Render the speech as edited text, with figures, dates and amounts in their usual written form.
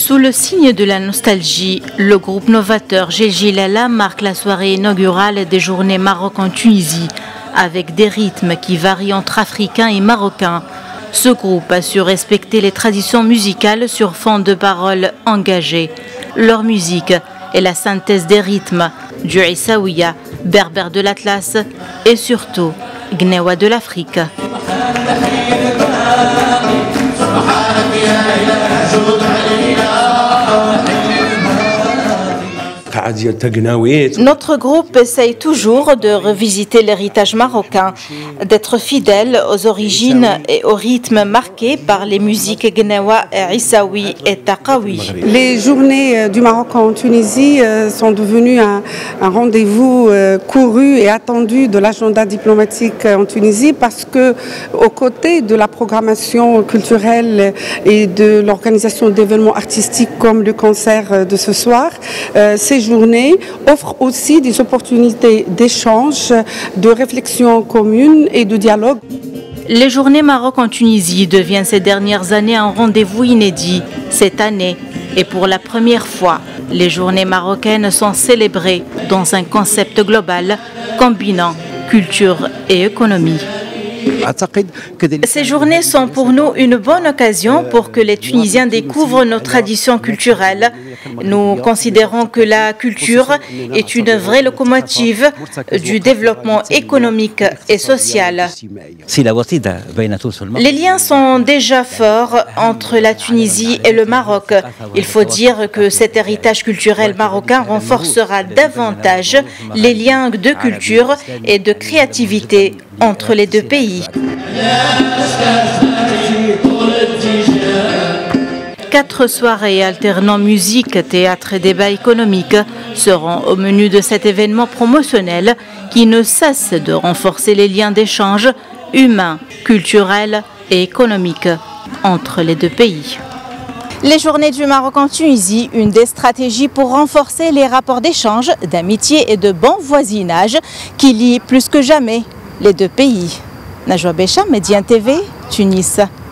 Sous le signe de la nostalgie, le groupe novateur Jeljelala marque la soirée inaugurale des Journées Maroc en Tunisie, avec des rythmes qui varient entre africains et marocains. Ce groupe a su respecter les traditions musicales sur fond de paroles engagées. Leur musique est la synthèse des rythmes du Issaouia, berbère de l'Atlas et surtout Gnewa de l'Afrique. Notre groupe essaye toujours de revisiter l'héritage marocain, d'être fidèle aux origines et aux rythmes marqués par les musiques Gnewa, Issaoui et Taqaoui. Les journées du Maroc en Tunisie sont devenues un rendez-vous couru et attendu de l'agenda diplomatique en Tunisie parce que, aux côtés de la programmation culturelle et de l'organisation d'événements artistiques comme le concert de ce soir, ces journées offrent aussi des opportunités d'échange, de réflexion commune et de dialogue. Les Journées Maroc en Tunisie deviennent ces dernières années un rendez-vous inédit. Cette année, et pour la première fois, les Journées marocaines sont célébrées dans un concept global combinant culture et économie. Ces journées sont pour nous une bonne occasion pour que les Tunisiens découvrent nos traditions culturelles. Nous considérons que la culture est une vraie locomotive du développement économique et social. Les liens sont déjà forts entre la Tunisie et le Maroc. Il faut dire que cet héritage culturel marocain renforcera davantage les liens de culture et de créativité entre les deux pays. 4 soirées alternant musique, théâtre et débat économique seront au menu de cet événement promotionnel qui ne cesse de renforcer les liens d'échange humains, culturels et économiques entre les deux pays. Les Journées du Maroc en Tunisie, une des stratégies pour renforcer les rapports d'échange, d'amitié et de bon voisinage qui lient plus que jamais les deux pays. Najwa Bécham, Médien TV, Tunis.